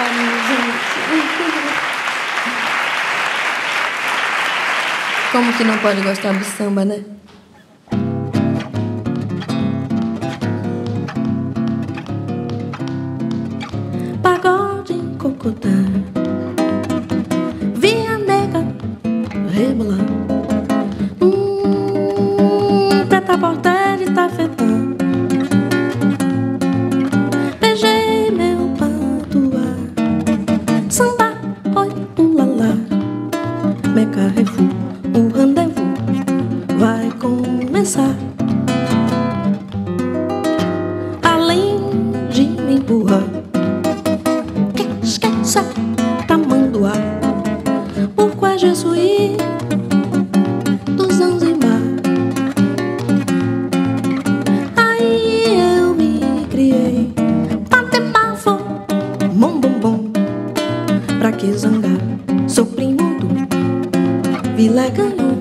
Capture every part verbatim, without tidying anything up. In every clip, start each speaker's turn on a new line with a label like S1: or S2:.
S1: minha gente. Como que não pode gostar do samba, né?
S2: Pagode em Cocotá, vi a nega rebolar. Hum, preta porteira e tafetá. Beijei meu patuá. Samba, oi, ulalá. Me Carrefour, o rendezvous vai começar. Além de me empurrar, que esqueça tamanduá, Pourquoi je suis do Zanzibar. Aí eu me criei, bate bafo, bom bom bom. Pra que zangar? Sou primo do Vilé Ganhou.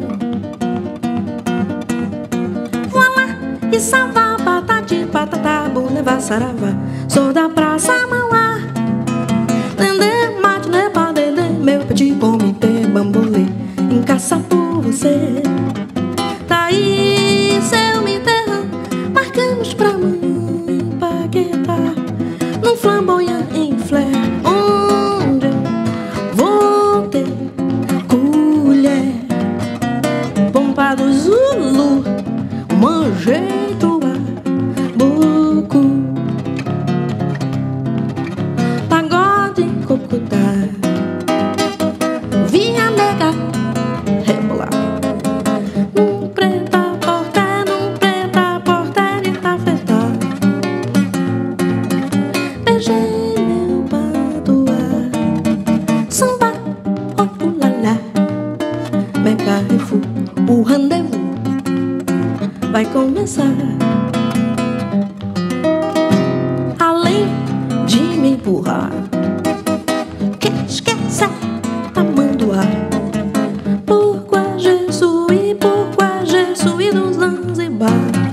S2: Voilá, e savá, patati, patatá, boulevard saravá. Sou da Praça Mauá. Dendê, mate, né, pá, dendê, meu petit comitê, bambolê, em caça por você. Tá aí, seu me terra, marcamos pra amanhã em Paquetá, num flamboyant em flare, onde eu vou ter colher. Pompa do Zulu, manjeito a boco. Pagode em Cocotá, vi a nega rebolar. Num preta porta, num preta porta de tafetá. Beijei meu patuá. Samba, oi, ulalá. Me Carrefour, o rendezvous vai começar. Além de me empurrar, que esqueça tamanduá, Pourquoi je suis, pourquoi je suis do Zanzibar.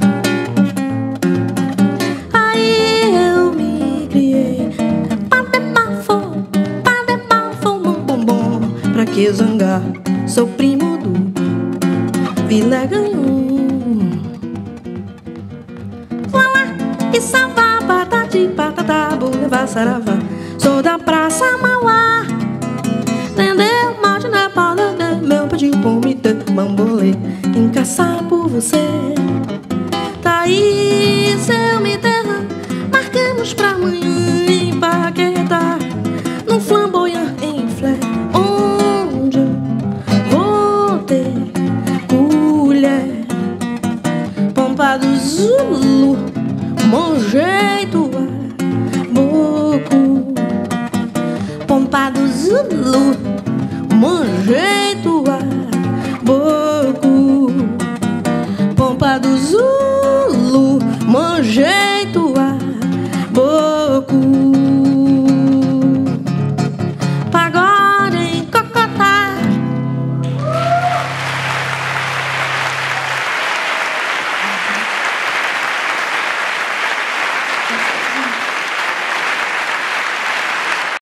S2: Aí eu me criei, pá de bafo, pá de bafo, bom bom bom. Pra que zangar? Sou primo do Vilé Ganhou. Voilá, e savá, patati, patatá, boulevard saravá. Sou da Praça Mauá. Entendeu? Mate na palha, meu petit comitê, bambolê, em caçar por você. Tá aí, seu me terra, marcamos pra amanhã em Paquetá, num flamboyant em flare, onde eu vou ter colher. Pompa do Zulu, manjeito a boco. Pompa do Zulu, manjeito a boco. Pompa do Zulu.